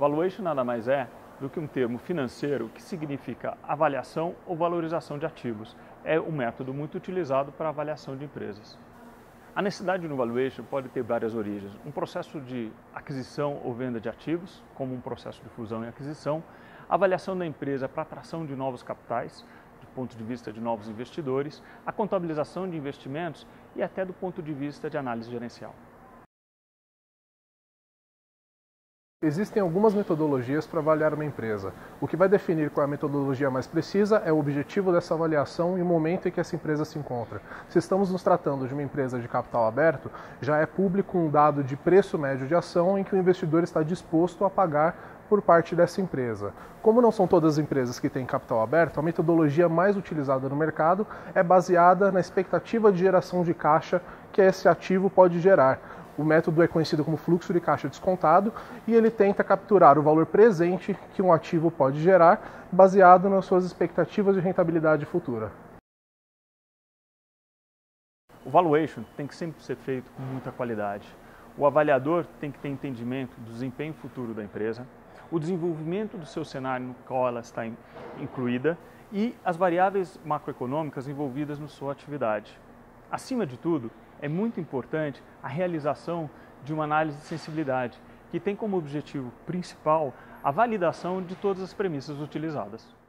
Valuation nada mais é do que um termo financeiro que significa avaliação ou valorização de ativos. É um método muito utilizado para avaliação de empresas. A necessidade no valuation pode ter várias origens. Um processo de aquisição ou venda de ativos, como um processo de fusão e aquisição, avaliação da empresa para atração de novos capitais, do ponto de vista de novos investidores, a contabilização de investimentos e até do ponto de vista de análise gerencial. Existem algumas metodologias para avaliar uma empresa. O que vai definir qual é a metodologia mais precisa é o objetivo dessa avaliação e o momento em que essa empresa se encontra. Se estamos nos tratando de uma empresa de capital aberto, já é público um dado de preço médio de ação em que o investidor está disposto a pagar por parte dessa empresa. Como não são todas as empresas que têm capital aberto, a metodologia mais utilizada no mercado é baseada na expectativa de geração de caixa que esse ativo pode gerar. O método é conhecido como fluxo de caixa descontado e ele tenta capturar o valor presente que um ativo pode gerar, baseado nas suas expectativas de rentabilidade futura. O valuation tem que sempre ser feito com muita qualidade. O avaliador tem que ter entendimento do desempenho futuro da empresa, o desenvolvimento do seu cenário no qual ela está incluída e as variáveis macroeconômicas envolvidas na sua atividade. Acima de tudo, é muito importante a realização de uma análise de sensibilidade, que tem como objetivo principal a validação de todas as premissas utilizadas.